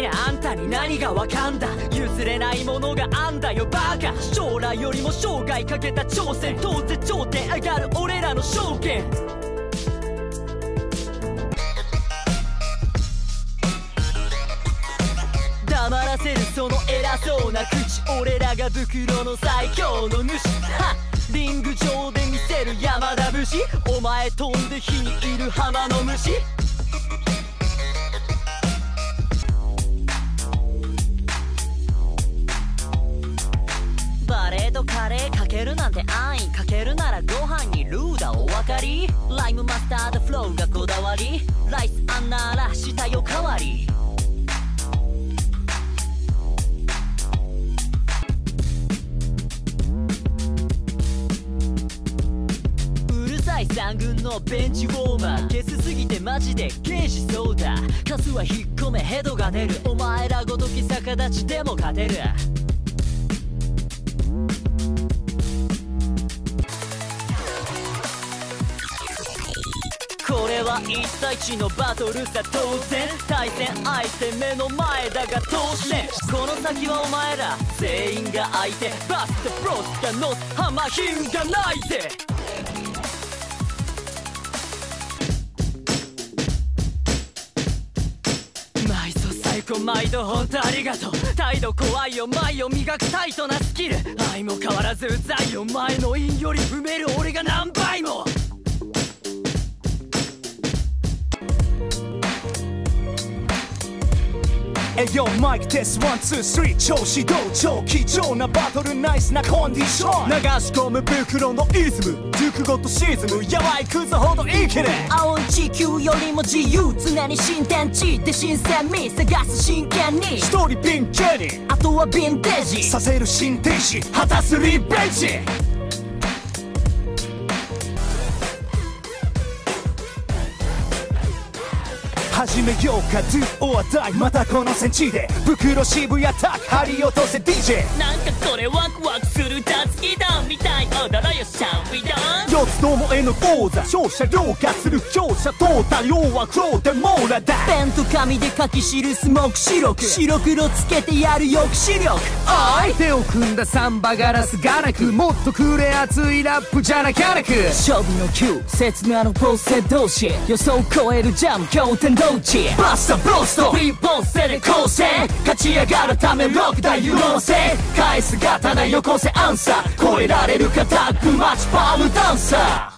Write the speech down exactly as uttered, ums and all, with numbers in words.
ねえあんたに何がわかんだ。譲れないものがあんだよバカ。将来よりも生涯かけた挑戦、当然頂点上がる俺らの証券。黙らせるその偉そうな口、俺らが袋の最強の主。はっリング上で見せる山田節、お前飛んで火にいる浜の虫。バレーとカレーかけるなんて安易、かけるならご飯にルーだお分かり。ライムマスタードフローがこだわり、ライスあんならしたよ代わり。三軍のベンチウォーマー、ゲスすぎてマジで刑事そうだ。カスは引っ込めヘドが出る、お前らごとき逆立ちでも勝てる。これはいち対いちのバトルさ当然、対戦相手目の前だが当然、この先はお前ら全員が相手、バスとブロスがノスハマヒンがないぜ。毎度ほんとありがとう。態度怖いよ前を磨くタイトなスキル、愛も変わらずうざいよ前の韻より踏める俺が何倍も。 えよマイクテストワンツースリー調子同調、貴重なバトルナイスなコンディション、流し込む袋のイズム、熟語と沈むやばいクズほど生きる。 青い地球よりも自由、常に新天地って新鮮味探す真剣に、 一人ピンケにあとはヴィンテージさせる新天使果たすリベンジ。始めようか Do or Die、 またこの戦地で袋渋谷タック張り落とせ ディージェー。 なんかこれワクワクするダンスギターみたい、踊ろよシャンビドン。 四つどもへの王座、勝者凌駕する強者淘汰、要は黒で網羅だ。 ペンと紙で書き記す目視録、白黒つけてやる抑止力。 おい手を組んだサンバガラスガラク、もっとくれ熱いラップじゃなかなく、 勝負の球刹那のポセ同士、予想超えるジャム経典同時、 バスタブロストフリーポンセで構成、勝ち上がるためロックだ You know say、 返す刀よこせアンサー、超えられるかタッグマッチパームダンサー。